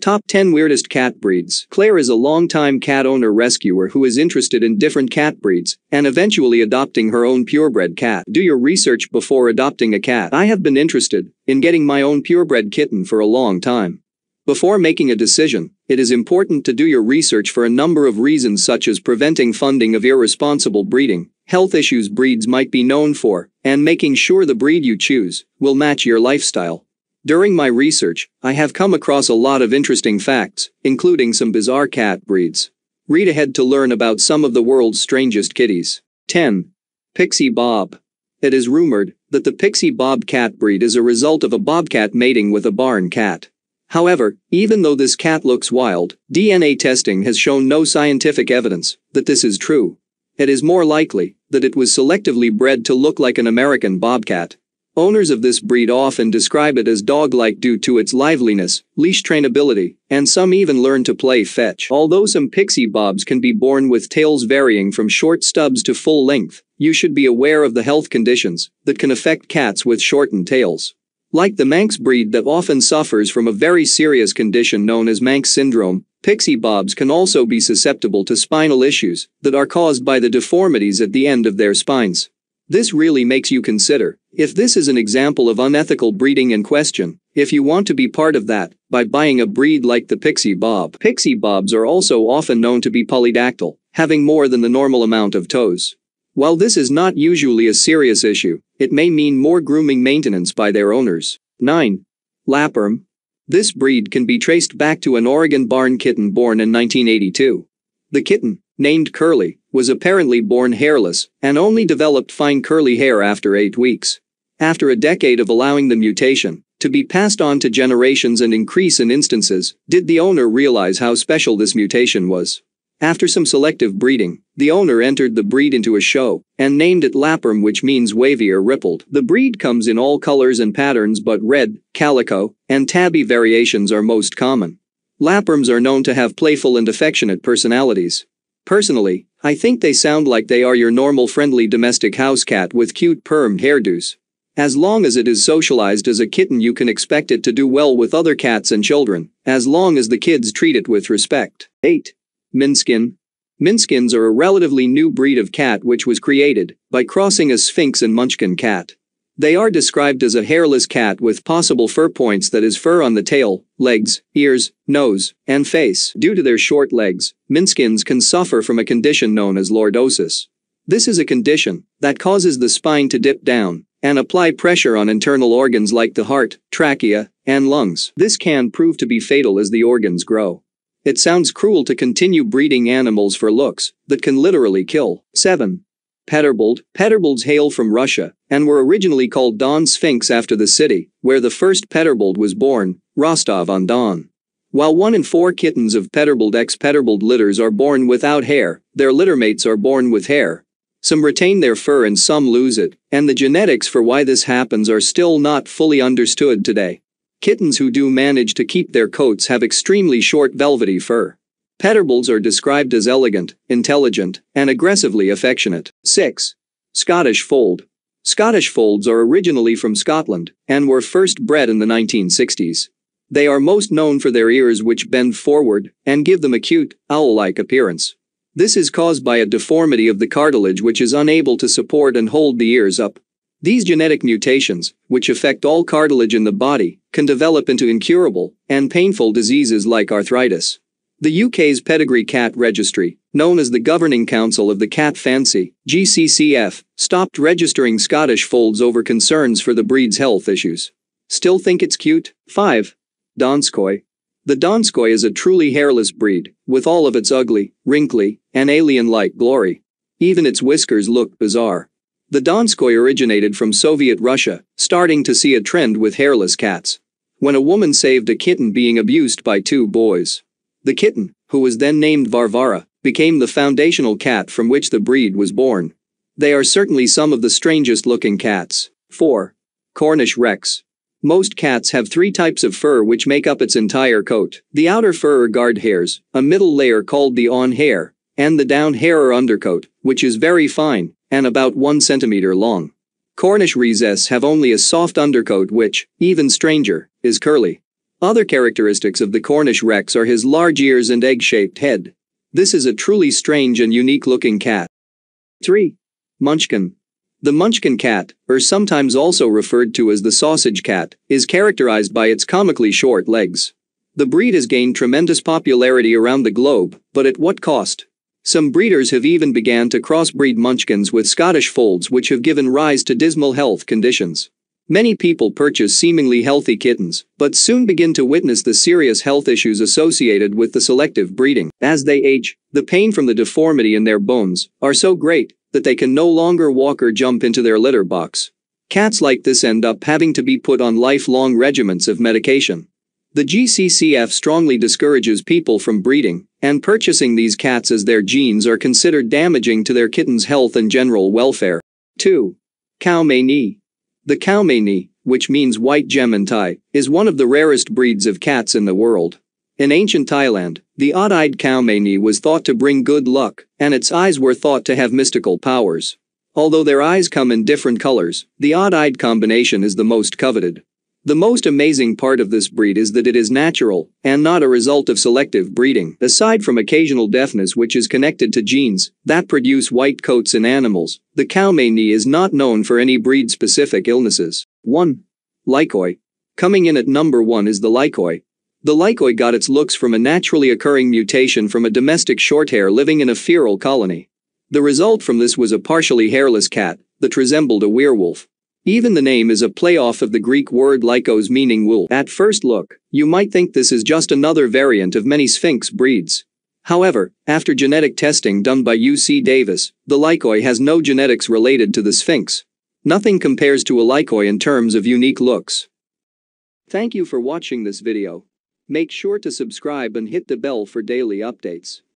Top 10 Weirdest Cat Breeds. Claire is a longtime cat owner rescuer who is interested in different cat breeds and eventually adopting her own purebred cat. Do your research before adopting a cat. I have been interested in getting my own purebred kitten for a long time. Before making a decision, it is important to do your research for a number of reasons, such as preventing funding of irresponsible breeding, health issues breeds might be known for, and making sure the breed you choose will match your lifestyle. During my research, I have come across a lot of interesting facts, including some bizarre cat breeds. Read ahead to learn about some of the world's strangest kitties. 10. Pixie-Bob. It is rumored that the Pixie-Bob cat breed is a result of a bobcat mating with a barn cat. However, even though this cat looks wild, DNA testing has shown no scientific evidence that this is true. It is more likely that it was selectively bred to look like an American bobcat. Owners of this breed often describe it as dog-like due to its liveliness, leash trainability, and some even learn to play fetch. Although some Pixie-Bobs can be born with tails varying from short stubs to full length, you should be aware of the health conditions that can affect cats with shortened tails. Like the Manx breed that often suffers from a very serious condition known as Manx syndrome, Pixie-Bobs can also be susceptible to spinal issues that are caused by the deformities at the end of their spines. This really makes you consider if this is an example of unethical breeding and question if you want to be part of that by buying a breed like the Pixie-Bob. Pixie-Bobs are also often known to be polydactyl, having more than the normal amount of toes. While this is not usually a serious issue, it may mean more grooming maintenance by their owners. 9. LaPerm. This breed can be traced back to an Oregon barn kitten born in 1982. The kitten, named Curly, was apparently born hairless and only developed fine curly hair after 8 weeks. After a decade of allowing the mutation to be passed on to generations and increase in instances, did the owner realize how special this mutation was. After some selective breeding, the owner entered the breed into a show and named it LaPerm, which means wavy or rippled. The breed comes in all colors and patterns, but red, calico, and tabby variations are most common. LaPerms are known to have playful and affectionate personalities. Personally, I think they sound like they are your normal friendly domestic house cat with cute permed hairdos. As long as it is socialized as a kitten, you can expect it to do well with other cats and children, as long as the kids treat it with respect. 8. Minskin. Minskins are a relatively new breed of cat which was created by crossing a Sphinx and Munchkin cat. They are described as a hairless cat with possible fur points, that is fur on the tail, legs, ears, nose, and face. Due to their short legs, Minskins can suffer from a condition known as lordosis. This is a condition that causes the spine to dip down and apply pressure on internal organs like the heart, trachea, and lungs. This can prove to be fatal as the organs grow. It sounds cruel to continue breeding animals for looks that can literally kill. 7. Peterbald. Peterbalds hail from Russia and were originally called Don Sphinx after the city where the first Peterbald was born, Rostov-on-Don. While 1 in 4 kittens of Peterbald ex-Peterbald litters are born without hair, their littermates are born with hair. Some retain their fur and some lose it, and the genetics for why this happens are still not fully understood today. Kittens who do manage to keep their coats have extremely short velvety fur. Peterbalds are described as elegant, intelligent, and aggressively affectionate. 6. Scottish Fold. Scottish Folds are originally from Scotland and were first bred in the 1960s. They are most known for their ears, which bend forward and give them a cute, owl-like appearance. This is caused by a deformity of the cartilage which is unable to support and hold the ears up. These genetic mutations, which affect all cartilage in the body, can develop into incurable and painful diseases like arthritis. The UK's Pedigree Cat Registry, known as the Governing Council of the Cat Fancy, GCCF, stopped registering Scottish Folds over concerns for the breed's health issues. Still think it's cute? 5. Donskoy. The Donskoy is a truly hairless breed, with all of its ugly, wrinkly, and alien-like glory. Even its whiskers look bizarre. The Donskoy originated from Soviet Russia, starting to see a trend with hairless cats. When a woman saved a kitten being abused by 2 boys. The kitten, who was then named Varvara, became the foundational cat from which the breed was born. They are certainly some of the strangest looking cats. 4. Cornish Rex. Most cats have 3 types of fur which make up its entire coat: the outer fur or guard hairs, a middle layer called the on hair, and the down hair or undercoat, which is very fine and about 1 centimeter long. Cornish Rex have only a soft undercoat which, even stranger, is curly. Other characteristics of the Cornish Rex are his large ears and egg-shaped head. This is a truly strange and unique-looking cat. 3. Munchkin. The Munchkin cat, or sometimes also referred to as the sausage cat, is characterized by its comically short legs. The breed has gained tremendous popularity around the globe, but at what cost? Some breeders have even begun to crossbreed Munchkins with Scottish folds, which have given rise to dismal health conditions. Many people purchase seemingly healthy kittens, but soon begin to witness the serious health issues associated with the selective breeding. As they age, the pain from the deformity in their bones are so great that they can no longer walk or jump into their litter box. Cats like this end up having to be put on lifelong regimens of medication. The GCCF strongly discourages people from breeding and purchasing these cats, as their genes are considered damaging to their kitten's health and general welfare. 2. Khao Manee. The Khao Manee, which means white gem in Thai, is one of the rarest breeds of cats in the world. In ancient Thailand, the odd-eyed Khao Manee was thought to bring good luck, and its eyes were thought to have mystical powers. Although their eyes come in different colors, the odd-eyed combination is the most coveted. The most amazing part of this breed is that it is natural, and not a result of selective breeding. Aside from occasional deafness, which is connected to genes that produce white coats in animals, the Khao Manee is not known for any breed-specific illnesses. 1. Lykoi. Coming in at number 1 is the Lykoi. The Lykoi got its looks from a naturally occurring mutation from a domestic shorthair living in a feral colony. The result from this was a partially hairless cat that resembled a werewolf. Even the name is a play-off of the Greek word lykos, meaning wool. At first look, you might think this is just another variant of many Sphinx breeds. However, after genetic testing done by UC Davis, the Lykoi has no genetics related to the Sphinx. Nothing compares to a Lykoi in terms of unique looks. Thank you for watching this video. Make sure to subscribe and hit the bell for daily updates.